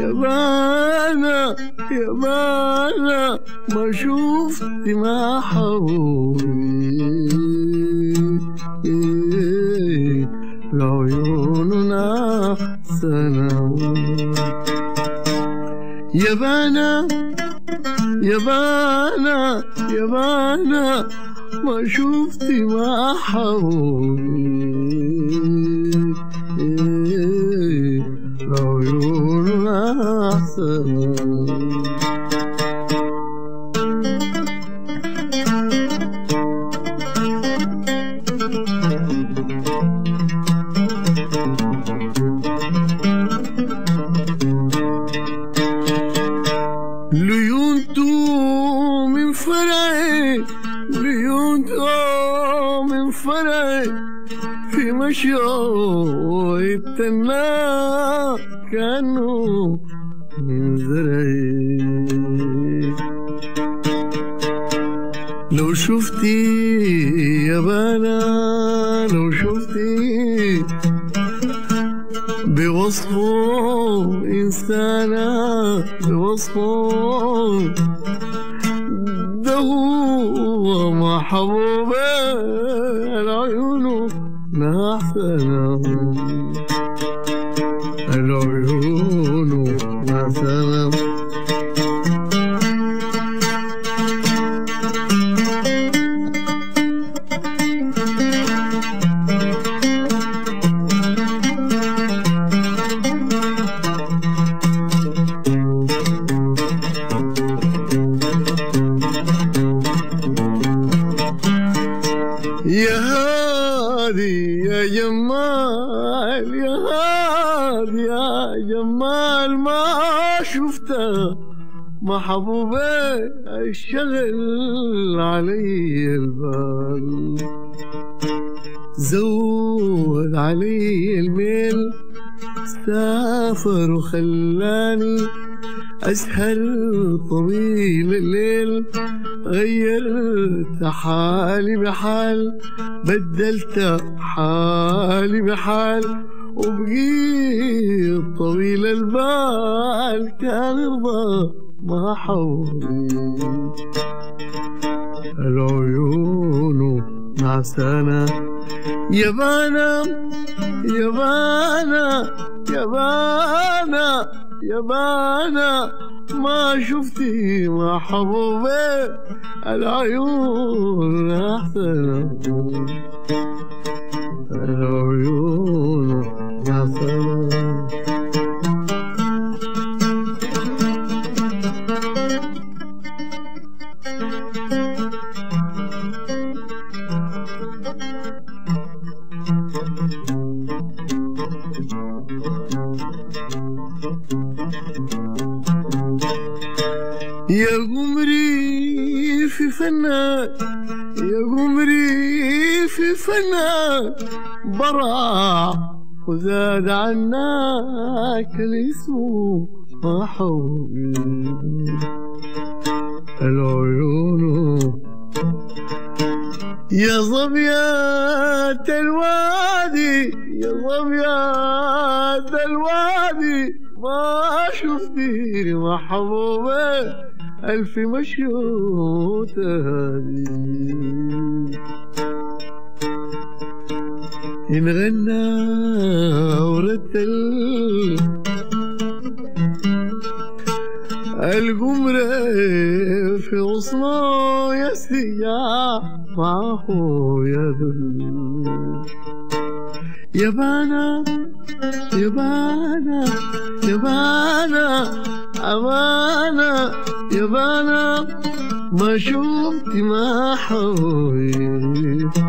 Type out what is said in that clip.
يابانا يابانا ما شفت ما حولي لعيوننا سنة يابانا يابانا يابانا ما شفت ما حولي لعيوننا سنة ليونتو من فرعي ليونتو من فرعي في مشيو التنا كانوا من زرعي لو شفتي يابانا لو شفتي بوصفه إنسانة بوصفه ده هو محبوبة العيون نحسنة العيون نحسنة يا هادي يا جمال يا هادي يا جمال ما شفته محبوبة الشغل علي البال زود علي الميل سافر وخلاني أسهر طويل الليل غيرت حالي بحال بدلت حالي بحال وبقيت طويل البال كان رضا ما حولي العيون نعسانة يابانا يابانا يابانا يابانا ما شفتي محبوبة العيون أحسن العيون أحسن يا قمري في فناك يا قمري في فناك برع وزاد عناك الاسم ما حولي العيون يا ظبيات الوادي يا ظبيات الوادي ما شفتي محبوبة ألف مشيوت هادي إن غنى ورتل القمرة في غصنه يا سياح معه يدل يابانا يابانا يابانا أمانة يابانا ما شفت ما حوي